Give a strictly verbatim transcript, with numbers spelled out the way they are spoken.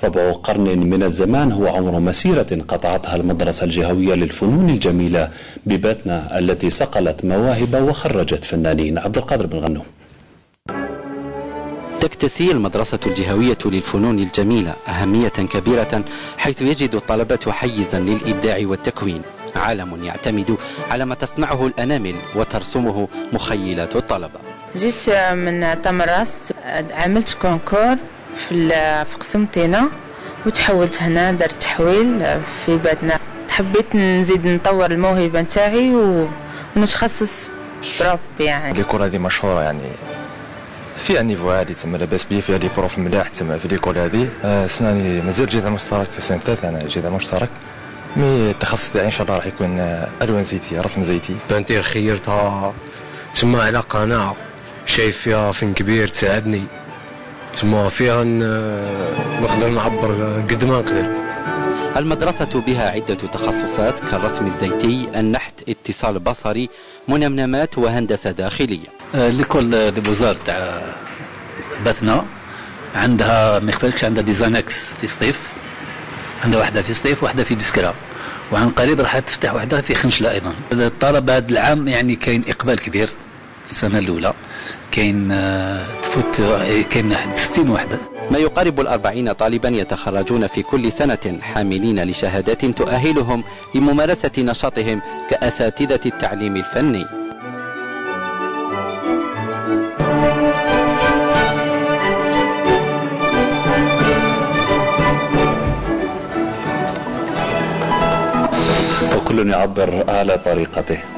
ربع قرن من الزمان هو عمر مسيرة قطعتها المدرسة الجهوية للفنون الجميلة بباتنا التي صقلت مواهب وخرجت فنانين. عبد القادر بن غنوم. تكتسي المدرسة الجهوية للفنون الجميلة أهمية كبيرة، حيث يجد الطلبة حيزا للإبداع والتكوين، عالم يعتمد على ما تصنعه الأنامل وترسمه مخيلات الطلبة. جيت من تمراس، عملت كونكور في في قسم طينة وتحولت هنا، درت تحويل في باتنا. حبيت نزيد نطور الموهبة نتاعي ونتخصص بربي. يعني ليكول هذه مشهورة، يعني فيها نيفو عالي تما، لاباس بيا، فيها لي بروف ملاح تما في ليكول هذه. آه سناني مازال جيت مشترك في السنة الثالثة، أنا جيت مشترك، مي التخصص تاعي إن شاء الله راح يكون ألوان زيتية، رسم زيتي. بانتير خيرتها تما على قناة، شايف فيها فن كبير تساعدني، تما فيها نقدر نعبر قد ما نقدر. المدرسة بها عدة تخصصات كالرسم الزيتي، النحت، اتصال بصري، منمنمات وهندسة داخلية. ليكول دي بوزار تاع باتنا عندها ما يختلفش، عندها ديزاينكس في سطيف، عندها واحدة في سطيف واحدة في بسكرة، وعن قريب راح تفتح واحدة في خنشلة أيضا. الطلبة هذا العام يعني كاين إقبال كبير. السنة الأولى كاين تفوت كاين ستين وحدة، ما يقارب الأربعين طالبا يتخرجون في كل سنة حاملين لشهادات تؤهلهم لممارسة نشاطهم كأساتذة التعليم الفني. وكل يعبر على طريقته.